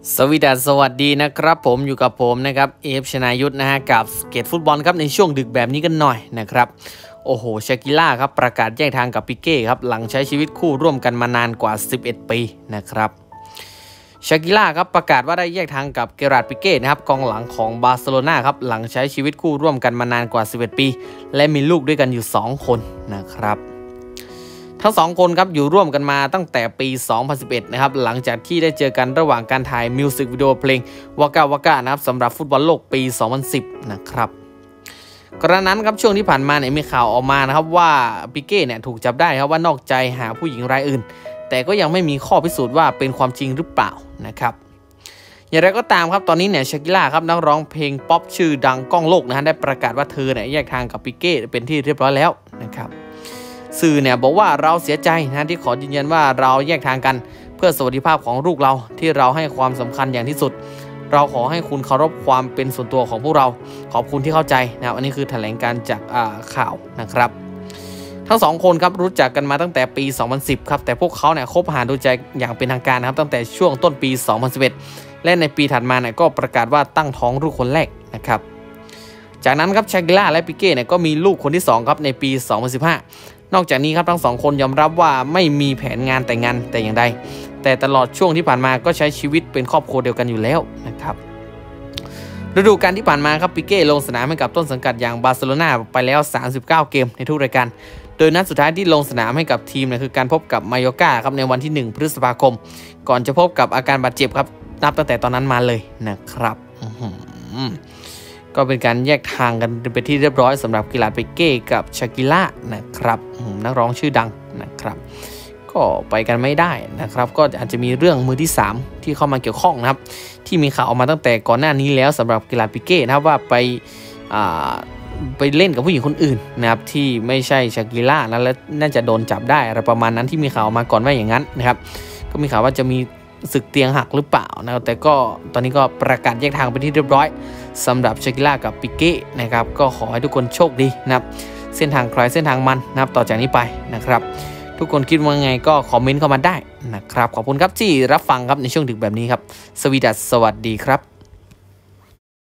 สวัสดีนะครับผมอยู่กับผมนะครับชนายุทธนะฮะกับสเก็ตฟุตบอลครับในช่วงดึกแบบนี้กันหน่อยนะครับโอ้โหชากิล่าครับประกาศแยกทางกับปิเก้ครับหลังใช้ชีวิตคู่ร่วมกันมานานกว่า11ปีนะครับชากิล่าครับประกาศว่าได้แยกทางกับเกราร์ดปิเก้นะครับกองหลังของบาร์เซโลนาครับหลังใช้ชีวิตคู่ร่วมกันมานานกว่า11ปีและมีลูกด้วยกันอยู่2คนนะครับทั้ง2คนครับอยู่ร่วมกันมาตั้งแต่ปี 2011 นะครับหลังจากที่ได้เจอกันระหว่างการถ่ายมิวสิกวิดีโอเพลงวากาวากานะครับสำหรับฟุตบอลโลกปี 2010 นะครับกระนั้นครับช่วงที่ผ่านมาเนี่ยมีข่าวออกมานะครับว่าปิเก้เนี่ยถูกจับได้ครับว่านอกใจหาผู้หญิงรายอื่นแต่ก็ยังไม่มีข้อพิสูจน์ว่าเป็นความจริงหรือเปล่านะครับอย่างไรก็ตามครับตอนนี้เนี่ยชากิล่าครับนักร้องเพลงป๊อปชื่อดังก้องโลกนะฮะได้ประกาศว่าเธอเนี่ยแยกทางกับปิเก้เป็นที่เรียบร้อยแล้วนะครับสื่อเนี่ยบอกว่าเราเสียใจนะที่ขอยืนยันว่าเราแยกทางกันเพื่อสวัสดิภาพของลูกเราที่เราให้ความสำคัญอย่างที่สุดเราขอให้คุณเคารพความเป็นส่วนตัวของพวกเราขอบคุณที่เข้าใจนะอันนี้คือแถลงการจากข่าวนะครับทั้งสองคนครับรู้จักกันมาตั้งแต่ปี 2010 ครับแต่พวกเขาเนี่ยคบหาดูใจอย่างเป็นทางการนะครับตั้งแต่ช่วงต้นปี 2011 และในปีถัดมาเนี่ยก็ประกาศว่าตั้งท้องลูกคนแรกนะครับจากนั้นครับชากิล่าและปิเก้เนี่ยก็มีลูกคนที่2ครับในปี 2015นอกจากนี้ครับทั้งสองคนยอมรับว่าไม่มีแผนงานแต่งงานแต่อย่างใดแต่ตลอดช่วงที่ผ่านมาก็ใช้ชีวิตเป็นครอบครัวเดียวกันอยู่แล้วนะครับฤดูกาลที่ผ่านมาครับปิเก้ลงสนามให้กับต้นสังกัดอย่างบาร์เซโลนาไปแล้ว39เกมในทุกรายการโดยนัดสุดท้ายที่ลงสนามให้กับทีมเนี่ยคือการพบกับมายอร์กาครับในวันที่1พฤษภาคมก่อนจะพบกับอาการบาดเจ็บครับนับตั้งแต่ตอนนั้นมาเลยนะครับก็เป็นการแยกทางกันเป็นที่เรียบร้อยสำหรับกิลาปิเก้กับชากิล่านะครับนักร้องชื่อดังนะครับก็ไปกันไม่ได้นะครับก็อาจจะมีเรื่องมือที่3ที่เข้ามาเกี่ยวข้องนะครับที่มีข่าวออกมาตั้งแต่ก่อนหน้านี้แล้วสำหรับกิลาปิเก้นะครับว่าไปเล่นกับผู้หญิงคนอื่นนะครับที่ไม่ใช่ชากิล่าแล้วน่าจะโดนจับได้อะไรประมาณนั้นที่มีข่าวมาก่อนว่าอย่างนั้นนะครับก็มีข่าวว่าจะมีศึกเตียงหักหรือเปล่านะแต่ก็ตอนนี้ก็ประกาศแยกทางไปที่เรียบร้อยสำหรับชากิล่ากับปิเก้นะครับก็ขอให้ทุกคนโชคดีนะครับเส้นทางใครเส้นทางมันนะครับต่อจากนี้ไปนะครับทุกคนคิดว่าไงก็คอมเมนต์เข้ามาได้นะครับขอบคุณครับที่รับฟังครับในช่วงดึกแบบนี้ครับสวัสดีครับ